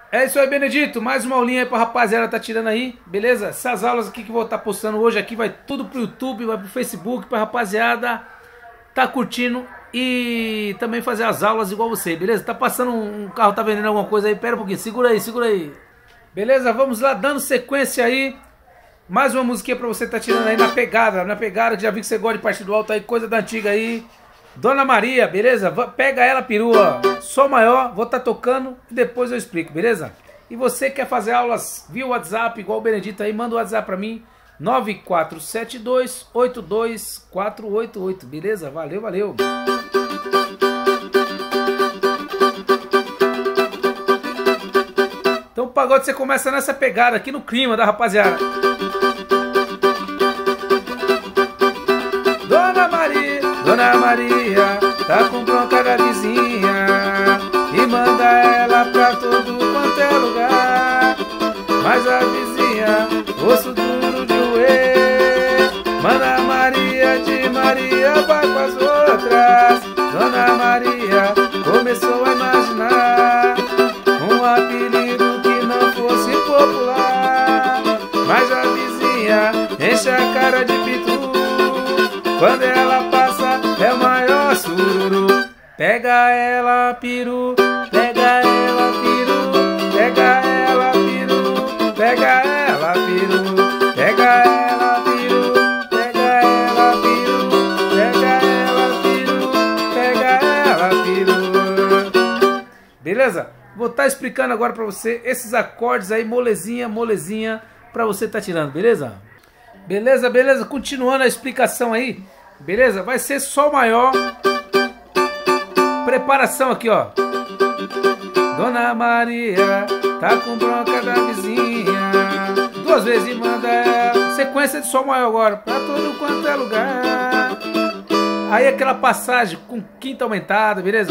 É isso aí, Benedito. Mais uma aulinha aí pra rapaziada tá tirando aí, beleza? Essas aulas aqui que eu vou estar postando hoje aqui vai tudo pro YouTube, vai pro Facebook, pra rapaziada tá curtindo e também fazer as aulas igual você, beleza? Tá passando um carro, tá vendendo alguma coisa aí, pera um pouquinho, segura aí, segura aí. Beleza? Vamos lá, dando sequência aí. Mais uma musiquinha pra você tá tirando aí na pegada, que já vi que você gosta de partir do alto aí, coisa da antiga aí. Dona Maria, beleza? Pega ela, perua, Sol maior, vou estar tocando e depois eu explico, beleza? E você quer fazer aulas via WhatsApp, igual o Benedito aí, manda o WhatsApp pra mim, 9472-82488, beleza? Valeu, valeu! Então o pagode você começa nessa pegada aqui no clima da rapaziada. Dona Maria, tá com bronca da vizinha e manda ela pra todo quanto é lugar. Mas a vizinha, osso duro de roer, manda Maria de Maria, vai com as outras. Dona Maria começou a imaginar um apelido que não fosse popular. Mas a vizinha enche a cara de pitu quando ela passa, é o maior sururu. Pega ela, peru, pega ela, peru, pega ela, peru, pega ela, peru, pega ela, peru, pega ela, peru, pega ela, peru, pega ela, peru. Beleza? Vou estar explicando agora pra você esses acordes aí, molezinha, molezinha, pra você tá tirando, beleza? Beleza, beleza? Continuando a explicação aí, beleza? Vai ser Sol maior. Preparação aqui, ó. Dona Maria tá com bronca da vizinha, duas vezes e manda ela. Sequência de Sol maior agora, pra todo quanto é lugar. Aí aquela passagem com quinta aumentada, beleza?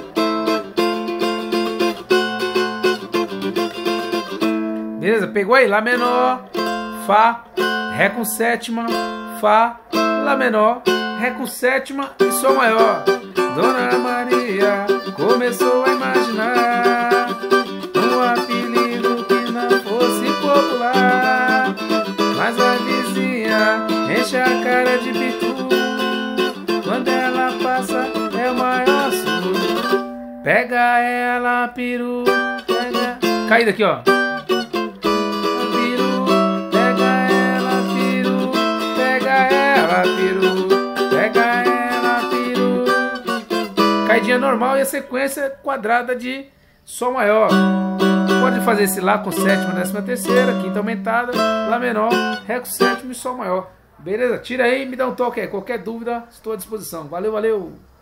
Beleza? Pegou aí? Lá menor, Fá, Ré com sétima, Fá, Lá menor, Ré com sétima e Sol maior. Dona Maria começou a imaginar um apelido que não fosse popular. Mas a vizinha enche a cara de pitu quando ela passa, é o maior sururu. Pega ela, peru, pega... Caída aqui, ó. Caidinha normal e a sequência quadrada de Sol maior. Pode fazer esse Lá com sétima, décima terceira, quinta aumentada, Lá menor, Ré com sétima e Sol maior. Beleza? Tira aí e me dá um toque aí. Qualquer dúvida, estou à disposição. Valeu, valeu!